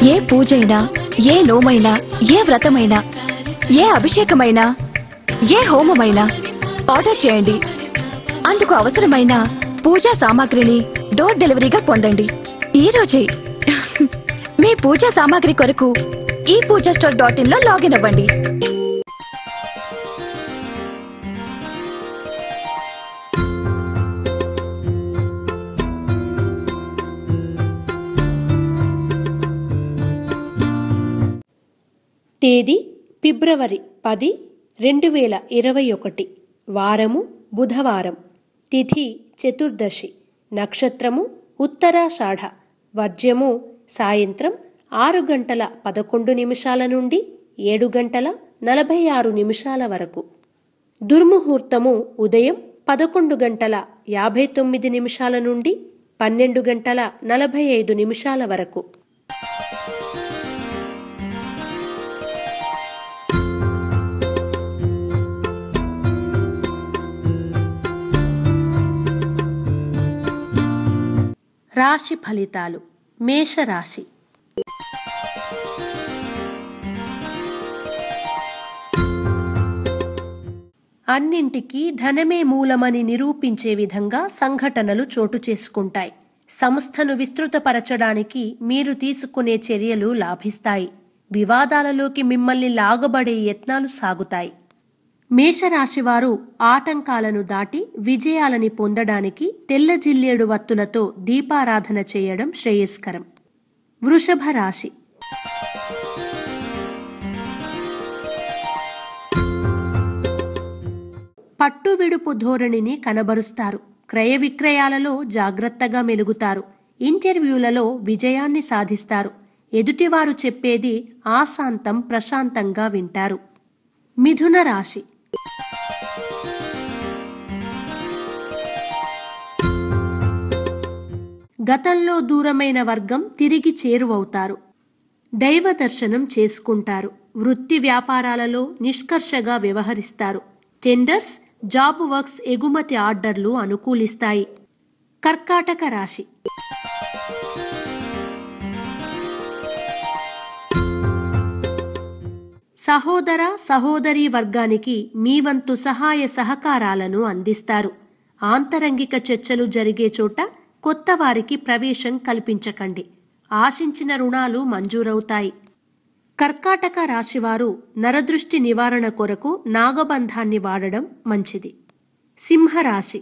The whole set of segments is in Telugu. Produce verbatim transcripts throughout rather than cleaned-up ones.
ఏ పూజైనా, ఏ నోమైనా, ఏ వ్రతమైనా, ఏ అభిషేకమైనా, ఏ హోమమైనా ఆర్డర్ చేయండి. అందుకు అవసరమైన పూజా సామాగ్రిని డోర్ డెలివరీగా పొందండి ఈ రోజే. మీ పూజా సామాగ్రి కొరకు ఈ పూజా స్టోర్ డాట్ ఇన్ లో లాగిన్ అవ్వండి. తేదీ ఫిబ్రవరి పది రెండు వేల ఇరవై ఒకటి. వారము బుధవారం. తిథి చతుర్దశి. నక్షత్రము ఉత్తరాషాఢ. వర్జ్యము సాయంత్రం ఆరు గంటల పదకొండు నిమిషాల నుండి ఏడు గంటల నలభై ఆరు నిమిషాల వరకు. దుర్ముహూర్తము ఉదయం పదకొండు గంటల యాభై తొమ్మిది నిమిషాల నుండి పన్నెండు గంటల నలభై ఐదు నిమిషాల వరకు. రాశి ఫలితాలు. మేషరాశి. అన్నింటికీ ధనమే మూలమని నిరూపించే విధంగా సంఘటనలు చోటు చేసుకుంటాయి. సంస్థను విస్తృతపరచడానికి మీరు తీసుకునే చర్యలు లాభిస్తాయి. వివాదాలలోకి మిమ్మల్ని లాగబడే యత్నాలు సాగుతాయి. మేషరాశివారు ఆటంకాలను దాటి విజయాలని పొందడానికి తెల్ల జిల్లేడు వత్తులతో దీపారాధన చేయడం శ్రేయస్కరం. వృషభ రాశి. పట్టు విడుపు ధోరణిని కనబరుస్తారు. క్రయ విక్రయాలలో జాగ్రత్తగా మెలుగుతారు. ఇంటర్వ్యూలలో విజయాన్ని సాధిస్తారు. ఎదుటివారు చెప్పేది ఆశాంతం ప్రశాంతంగా వింటారు. మిథున రాశి. గతంలో దూరమైన వర్గం తిరిగి చేరువవుతారు. దైవ దర్శనం చేసుకుంటారు. వృత్తి వ్యాపారాలలో నిష్కర్షగా వ్యవహరిస్తారు. టెండర్స్, జాబ్ వర్క్స్, ఎగుమతి ఆర్డర్లు అనుకూలిస్తాయి. కర్కాటక రాశి. సహోదర సహోదరీ వర్గానికి మీ వంతు సహాయ సహకారాలను అందిస్తారు. ఆంతరంగిక చర్చలు జరిగే చోట కొత్త వారికి ప్రవేశం కల్పించకండి. ఆశించిన రుణాలు మంజూరవుతాయి. కర్కాటక రాశివారు నరదృష్టి నివారణ కొరకు నాగబంధాన్ని వాడడం మంచిది. సింహరాశి.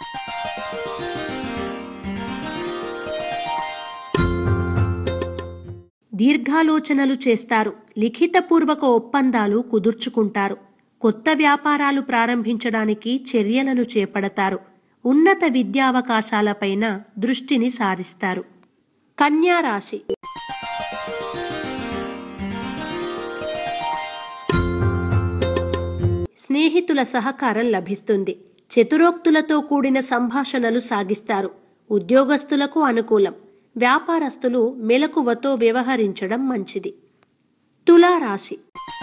దీర్ఘాలోచనలు చేస్తారు. లిఖితపూర్వక ఒప్పందాలు కుదుర్చుకుంటారు. కొత్త వ్యాపారాలు ప్రారంభించడానికి చర్యలను చేపడతారు. ఉన్నత విద్యావకాశాలపైన దృష్టిని సారిస్తారు. కన్యా రాశి. స్నేహితుల సహకారం లభిస్తుంది. చతురోక్తులతో కూడిన సంభాషణలు సాగిస్తారు. ఉద్యోగస్తులకు అనుకూలం. వ్యాపారస్తులు మెలకువతో వ్యవహరించడం మంచిది. తులారాశి.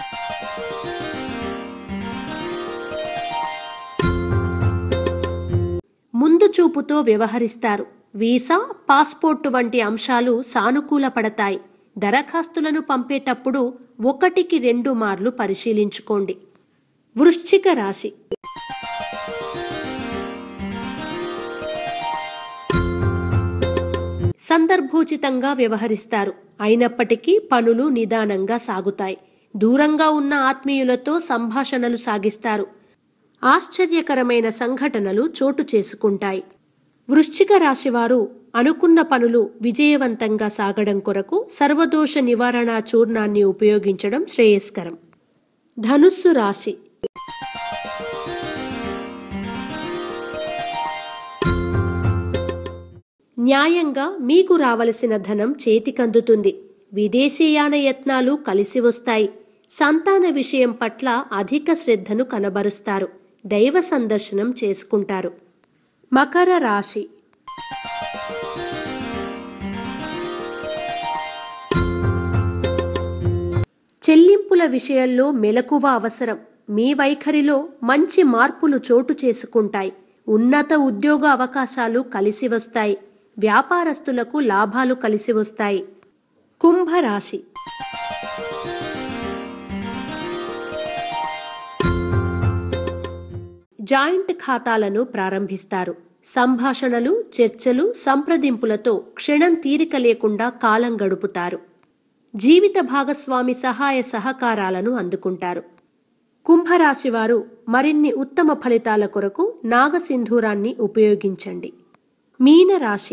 ముందు చూపుతో వ్యవహరిస్తారు. వీసా, పాస్పోర్టు వంటి అంశాలు సానుకూలపడతాయి. దరఖాస్తులను పంపేటప్పుడు ఒకటికి రెండు మార్లు పరిశీలించుకోండి. వృశ్చిక రాశి. సందర్భోచితంగా వ్యవహరిస్తారు. అయినప్పటికీ పనులు నిదానంగా సాగుతాయి. దూరంగా ఉన్న ఆత్మీయులతో సంభాషణలు సాగిస్తారు. ఆశ్చర్యకరమైన సంఘటనలు చోటు చేసుకుంటాయి. వృశ్చిక రాశివారు అనుకున్న పనులు విజయవంతంగా సాగడం కొరకు సర్వదోష నివారణ చూర్ణాన్ని ఉపయోగించడం శ్రేయస్కరం. ధనుస్సు రాశి. న్యాయంగా మీకు రావలసిన ధనం చేతికందుతుంది. విదేశీయాన యత్నాలు కలిసి వస్తాయి. సంతాన విషయం పట్ల అధిక శ్రద్ధను కనబరుస్తారు. దైవ సందర్శనం చేసుకుంటారు. మకర రాశి. చెల్లింపుల విషయంలో మెలకువ అవసరం. మీ వైఖరిలో మంచి మార్పులు చోటు చేసుకుంటాయి. ఉన్నత ఉద్యోగ అవకాశాలు కలిసి వస్తాయి. వ్యాపారస్తులకు లాభాలు కలిసి వస్తాయి. కుంభరాశి. జాయింట్ ఖాతాలను ప్రారంభిస్తారు. సంభాషణలు, చర్చలు, సంప్రదింపులతో క్షణం తీరిక లేకుండా కాలం గడుపుతారు. జీవిత భాగస్వామి సహాయ సహకారాలను అందుకుంటారు. కుంభరాశి వారు మరిన్ని ఉత్తమ ఫలితాల కొరకు నాగసింధూరాన్ని ఉపయోగించండి. మీనరాశి.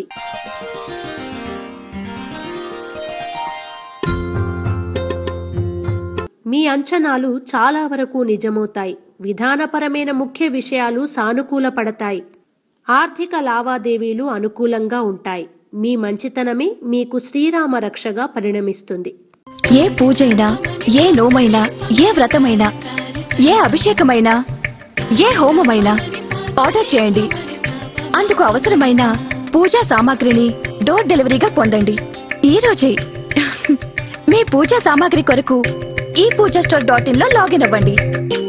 మీ అంచనాలు చాలా వరకు నిజమవుతాయి. విధానపరమైన ముఖ్య విషయాలు సానుకూలపడతాయి. ఆర్థిక లావాదేవీలు అనుకూలంగా ఉంటాయి. మీ మంచితనమే మీకు శ్రీరామ రక్షగా పరిణమిస్తుంది. ఏ పూజైనా, ఏ నోమైనా, ఏ వ్రతమైనా, ఏ అభిషేకమైనా, ఏ హోమమైనా ఆర్డర్ చేయండి. అందుకు అవసరమైన పూజా సామాగ్రిని డోర్ డెలివరీగా పొందండి ఈ రోజే. మీ పూజా సామాగ్రి కొరకు ఈ పూజా స్టోర్ డాట్ ఇన్ లో లాగిన్ అవ్వండి.